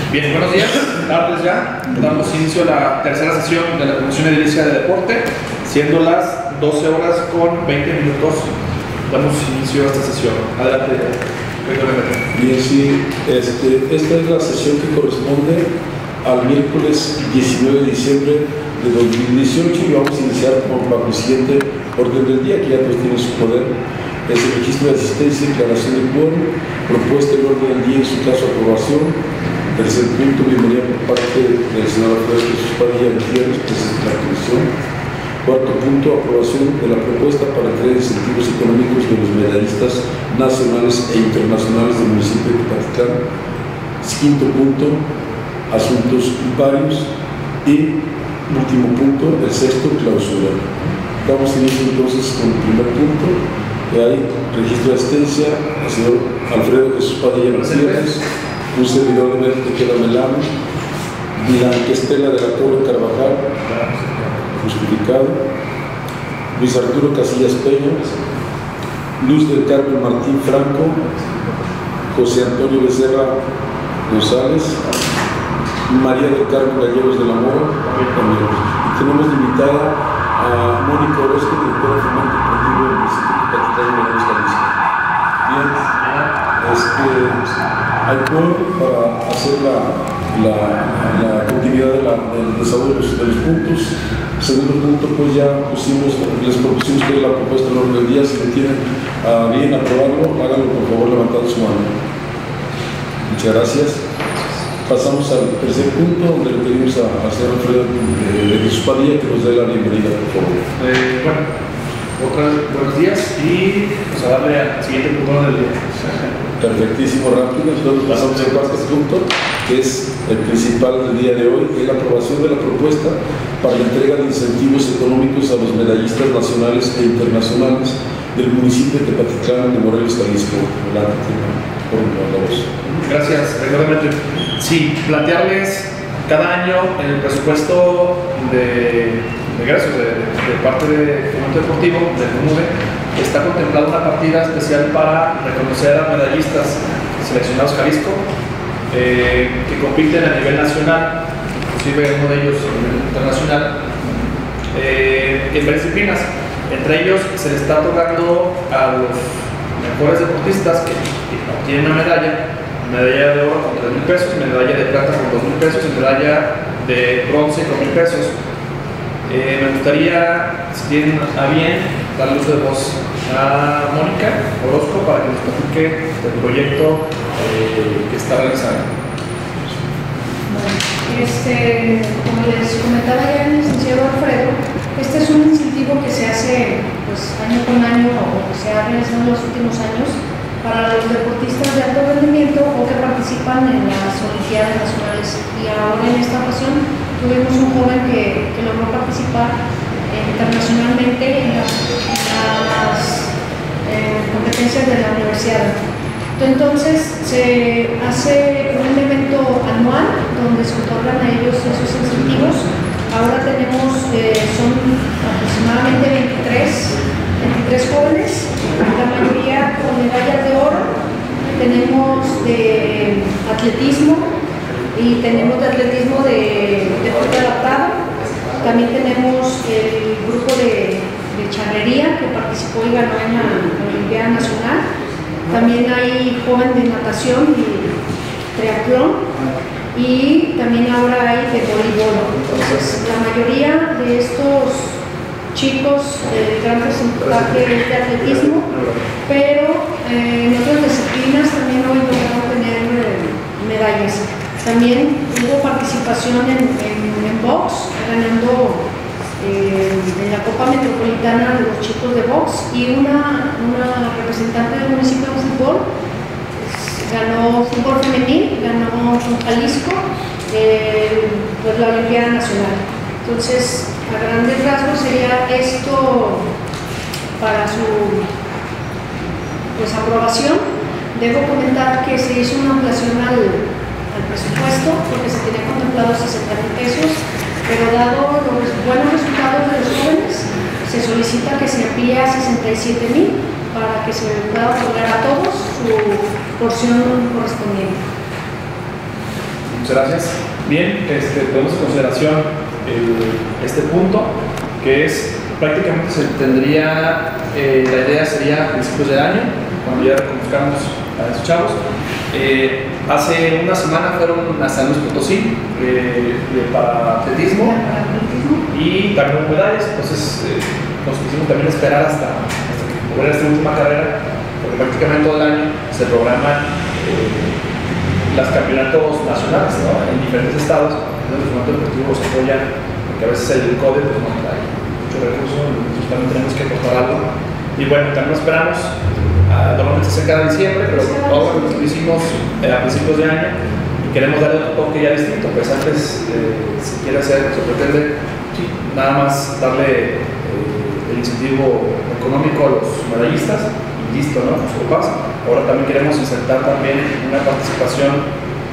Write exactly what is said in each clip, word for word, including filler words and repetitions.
Bien, buenos días, tardes ya. Damos inicio a la tercera sesión de la Comisión Edilicia de Deporte, siendo las doce horas con veinte minutos. Damos inicio a esta sesión. Adelante, Víctor. Bien, sí, este, esta es la sesión que corresponde al miércoles diecinueve de diciembre de dos mil dieciocho y vamos a iniciar con la siguiente orden del día, que ya todos tienen su poder. Es el registro de asistencia, declaración de quórum, propuesta del orden del día y su caso de aprobación. Tercer punto, bienvenida por parte del senador Alfredo Jesús Padilla Gutiérrez, presidente de la Comisión. Cuarto punto, aprobación de la propuesta para entrega de incentivos económicos de los medallistas nacionales e internacionales del municipio de Tepatitlán. Quinto punto, asuntos varios. Y último punto, el sexto, clausura. Damos inicio entonces con el primer punto, que hay registro de asistencia, el señor Alfredo Jesús Padilla Gutiérrez, un servidor de Verde Queda Melano, Blanca Estela de la Torre Carvajal, justificado, Luis Arturo Casillas Peña, Luz del Carmen Martín Franco, José Antonio Becerra González, María del Carmen Gallegos de la Mora, también. Y tenemos invitada a Mónica Orozco, directora de Fomento Deportivo del municipio de Tepatitlán, Morelos, Jalisco. Bien, este, hay quórum para hacer la, la, la continuidad de la, del desarrollo de los, de los puntos. Segundo punto, pues ya pusimos, les propusimos que la propuesta del orden del día, si le tienen uh, bien aprobarlo, háganlo por favor levantando su mano. Muchas gracias. Pasamos al tercer punto, donde le pedimos a, a señor Alfredo de Jesús Padilla que nos dé la bienvenida, por favor. Eh, bueno, otras buenos días y pues, a darle al siguiente punto del día. Perfectísimo, rápido. Entonces pasamos al cuarto punto, que es el principal del día de hoy, que es la aprobación de la propuesta para la entrega de incentivos económicos a los medallistas nacionales e internacionales del municipio de Tepatitlán de Morelos, Jalisco. Por la voz. Gracias, regularmente. Sí, plantearles cada año en el presupuesto de, de ingresos de, de parte de Fomento Deportivo, del FOMUDE, está contemplada una partida especial para reconocer a medallistas seleccionados Jalisco eh, que compiten a nivel nacional, inclusive uno de ellos a nivel internacional, eh, en varias disciplinas. Entre ellos se le está otorgando a los mejores deportistas que, que obtienen una medalla, medalla de oro con tres mil pesos, medalla de plata con dos mil pesos y medalla de bronce con mil pesos. Eh, me gustaría, si tienen a bien, darle uso de voz a Mónica Orozco para que nos platique del proyecto eh, que está realizando. Este, como les comentaba ya el licenciado Alfredo, este es un incentivo que se hace pues, año con año o que se ha realizado en los últimos años para los deportistas de alto rendimiento o que participan en las Olimpiadas Nacionales. Y ahora en esta ocasión tuvimos un joven que, que logró participar eh, internacionalmente en las, en las eh, competencias de la universidad. Entonces se hace un evento anual donde se otorgan a ellos esos incentivos. Ahora tenemos, eh, son aproximadamente veintitrés, veintitrés jóvenes, la mayoría con medallas de oro. Tenemos de atletismo y tenemos de atletismo de deporte adaptado. También tenemos el grupo de, de charrería que participó y ganó en la Olimpiada Nacional. También hay joven de natación y triatlón y también ahora hay de voleibol. Entonces, la mayoría de estos chicos de gran porcentaje es de atletismo, pero eh, en otras disciplinas también hoy lograron tener eh, medallas. También hubo participación en, en, en box, ganando Eh, en la Copa Metropolitana de los chicos de box y una, una representante del municipio de fútbol pues, ganó fútbol femenil, ganó con Jalisco eh, pues, la Olimpiada Nacional. Entonces, a grandes rasgos sería esto para su pues, aprobación. Debo comentar que se hizo una ampliación al, al presupuesto porque se tenía contemplado sesenta mil pesos. Pero dado los buenos resultados de los jóvenes, se solicita que se amplíe a sesenta y siete mil para que se pueda otorgar a todos su porción correspondiente. Muchas gracias. Bien, este, tenemos en consideración el, este punto, que es prácticamente se tendría, eh, la idea sería a principios de año, cuando ya reconozcamos a esos chavos. Eh, hace una semana fueron a San Luis Potosí eh, para atletismo y también medallas, entonces eh, nos quisimos también esperar hasta, hasta que ocurriera esta última carrera, porque prácticamente todo el año se programan eh, los campeonatos nacionales, ¿no? En diferentes estados. Entonces, el fomento deportivo los apoya, porque a veces el CODE pues, no hay muchos recursos, nosotros también tenemos que aportar algo. Y bueno, también lo esperamos. Uh, normalmente se hace cada diciembre, pero todo lo que hicimos eh, a principios de año y queremos darle otro toque ya distinto. Pues antes eh, se quiere hacer, se pretende sí, nada más darle eh, el incentivo económico a los medallistas y listo, ¿no? Pues, pasa. Ahora también queremos insertar también una participación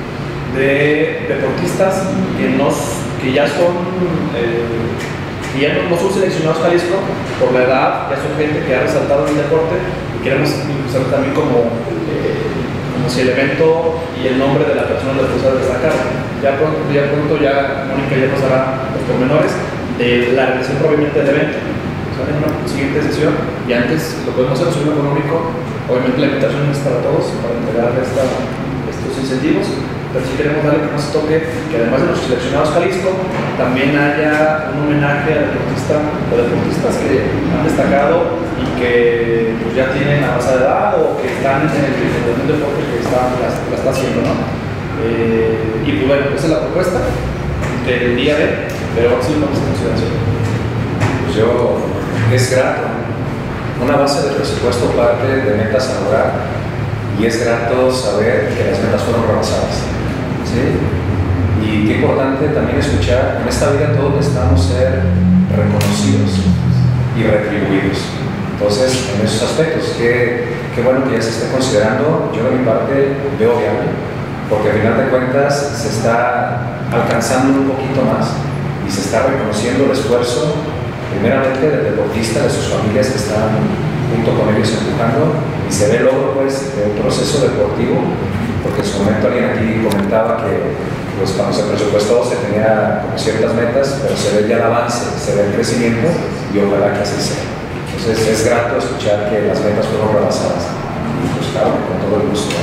de deportistas que, nos, que ya son eh, que ya no, no son seleccionados Jalisco por la edad, ya son gente que ha resaltado en el deporte. Queremos usar también como, eh, como si el evento y el nombre de la persona les pueda destacar. Ya pronto, ya pronto ya Mónica ya pasará los pormenores de la realización propiamente del evento. O sea, en una siguiente sesión y antes lo podemos hacer en económico. Obviamente la invitación es para todos, para entregar esta, estos incentivos, pero sí queremos darle que nos toque que además de los seleccionados Jalisco, también haya un homenaje al deportista o deportistas que han destacado y que pues, ya tienen avanzada edad o que están en el, en el deporte que está, la, la está haciendo, ¿no? Eh, y pues bueno, esa es la propuesta del día de, pero sí vamos a consideración. Pues yo, es grato. Una base de presupuesto parte de metas a lograr y es grato saber que las metas fueron rebasadas. ¿Sí? Y qué importante también escuchar, en esta vida todos necesitamos ser reconocidos y retribuidos. Entonces, en esos aspectos, qué, qué bueno que ya se esté considerando. Yo de mi parte veo viable, porque al final de cuentas se está alcanzando un poquito más y se está reconociendo el esfuerzo, primeramente del deportista, de sus familias que están junto con ellos empujando, y se ve el logro pues, de un proceso deportivo, porque en su momento alguien aquí comentaba que pues, cuando se presupuestó se tenía como ciertas metas, pero se ve ya el avance, se ve el crecimiento y ojalá que así sea. Entonces es grato escuchar que las metas fueron rebasadas. Y pues claro, con todo el gusto.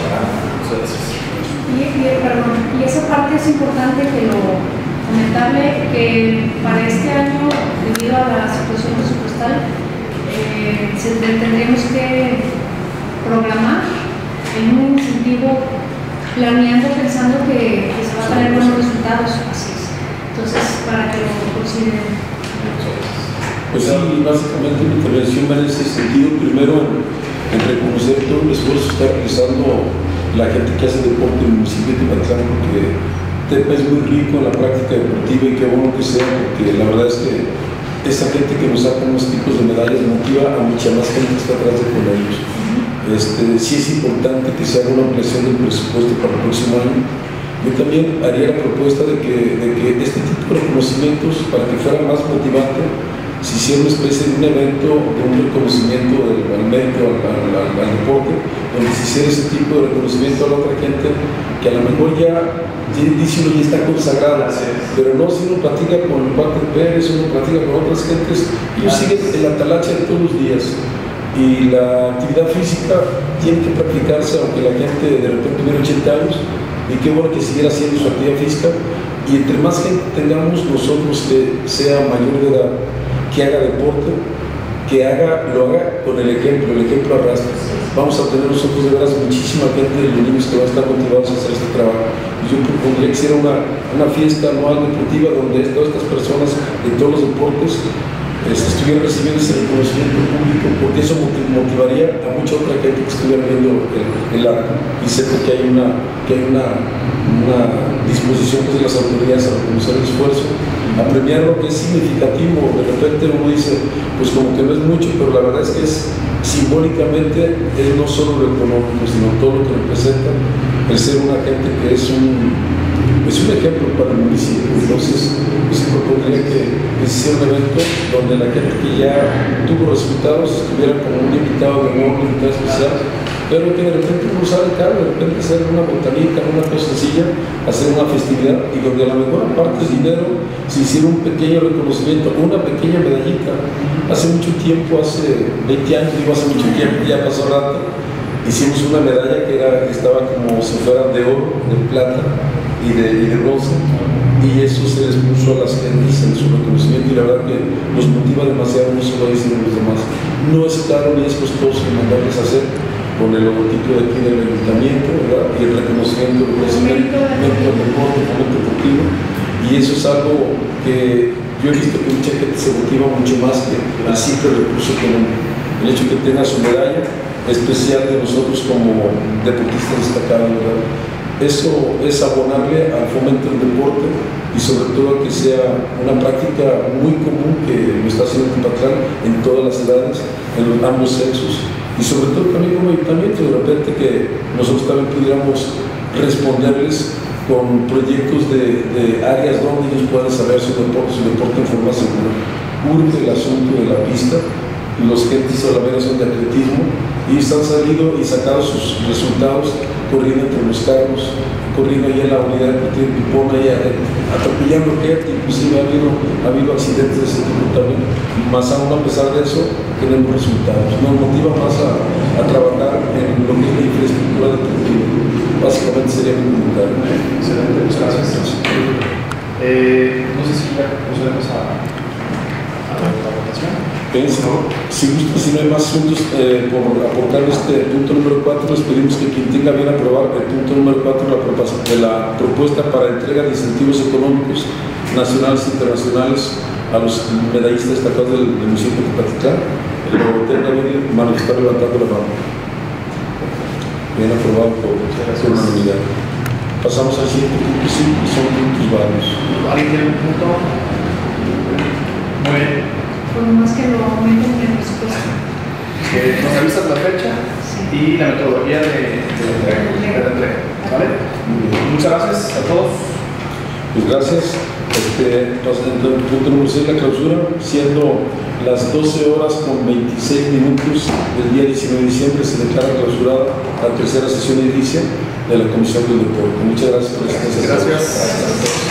Y, y, perdón, y esa parte es importante que lo comentarle que para este año, debido a la situación presupuestal, eh, se, tendremos que programar en un incentivo planeando pensando que, que se va a tener buenos resultados. Así es. Entonces, para que lo consideren. Pues sí, básicamente mi intervención va en ese sentido. Primero, en, en reconocer todo el esfuerzo que está realizando la gente que hace deporte en el municipio de Timatlán, porque Tepa es muy rico en la práctica deportiva y qué bueno que sea, porque la verdad es que esa gente que nos saca unos tipos de medallas motiva a mucha más gente que está atrás de con ellos. Este, sí es importante que se haga una ampliación del presupuesto para el próximo año. Yo también haría la propuesta de que, de que este tipo de reconocimientos, para que fuera más motivante, se hiciera una especie de un evento de un reconocimiento del, al mérito, al, al, al deporte, donde se hiciera ese tipo de reconocimiento a la otra gente que a lo mejor ya dice uno ya está consagrada, pero no si uno platica con Walter Pérez, uno platica con otras gentes, ellos siguen en la talacha de todos los días. Y la actividad física tiene que practicarse, aunque la gente de repente tuviera ochenta años, y qué bueno que siguiera haciendo su actividad física. Y entre más gente tengamos nosotros que sea mayor de edad, que haga deporte, que haga, lo haga con el ejemplo, el ejemplo arrastra. Vamos a tener nosotros de veras muchísima gente de los niños que van a estar motivados a hacer este trabajo. Yo propondría que hiciera una, una fiesta anual deportiva donde todas estas personas de todos los deportes este, estuvieran recibiendo ese reconocimiento público, porque eso motivaría a mucha otra gente que estuviera viendo el, el arte. Y sé que hay una, que hay una, una disposición pues, de las autoridades a reconocer el esfuerzo, a premiar lo que es significativo. De repente uno dice, pues como que no es mucho, pero la verdad es que es simbólicamente, es no solo lo económico, sino todo lo que representa el ser una gente que es un, es un ejemplo para el municipio. Entonces, pues, se propondría que hiciera un evento donde la gente que ya tuvo resultados estuviera como un invitado de nuevo, un invitado especial, pero que de repente uno sale caro, de repente hacer una botanita, una cosa sencilla, hacer una festividad, y donde a lo mejor aparte es dinero, se hiciera un pequeño reconocimiento, una pequeña medallita. Hace mucho tiempo, hace veinte años, digo hace mucho tiempo, ya pasó rato, hicimos una medalla que, era, que estaba como si fuera de oro, de plata y de, y de bronce, y eso se les puso a las gentes en su reconocimiento, y la verdad que nos motiva demasiado, no solo a ellos sino a los demás. No es caro ni es costoso mandarles a hacer con el logotipo de aquí del ayuntamiento, ¿verdad? Y el reconocimiento del conocimiento del deporte, fomento deportivo, y eso es algo que yo he visto que mucha gente se motiva mucho más que el simple recurso económico. El hecho de que tenga su medalla especial de nosotros como deportistas destacados, ¿verdad? Eso es abonarle al fomento del deporte y sobre todo que sea una práctica muy común que lo está haciendo Tipatlán en todas las edades, en los, ambos sexos, y sobre todo también como ayuntamiento, de repente que nosotros también pudiéramos responderles con proyectos de, de áreas donde ellos puedan saber su deporte, su deporte en forma segura. Urge el asunto de la pista, los gentes salaveras son de atletismo y han salido y sacado sus resultados corriendo entre los carros, corriendo ahí en la unidad de Pipón, ahí atropellando gente, inclusive ha habido, ha habido accidentes de ese tipo también, más aún a pesar de eso tenemos resultados. Nos motiva más a, a trabajar en lo que es la infraestructura deportiva. Básicamente sería mi comentario. Excelente, muchas gracias. Eh, no sé si ya procedemos a, a la votación. Pienso, si gusta, si no hay más asuntos eh, por aportar este punto número cuatro, les pedimos que quien tenga bien aprobar el punto número cuatro de la propuesta para entrega de incentivos económicos nacionales e internacionales a los medallistas destacados del, del municipio de Tepatitlán, lo tenga bien manifestar levantando la mano. Bien aprobado por unanimidad. Pasamos al siguiente punto cinco, son puntos varios. ¿Alguien tiene un punto? Muy bien. Por más que lo aumenten en el presupuesto. Que nos avisas la fecha sí. Y la metodología de, de, de, de la entrega. ¿Vale? Muchas gracias a todos. Pues gracias. Este, pasando el punto número seis, la clausura, siendo las doce horas con veintiséis minutos del día diecinueve de diciembre, se declara clausurada la tercera sesión edilicia de la Comisión del Deporte. Muchas gracias por esta sesión. Gracias. Gracias.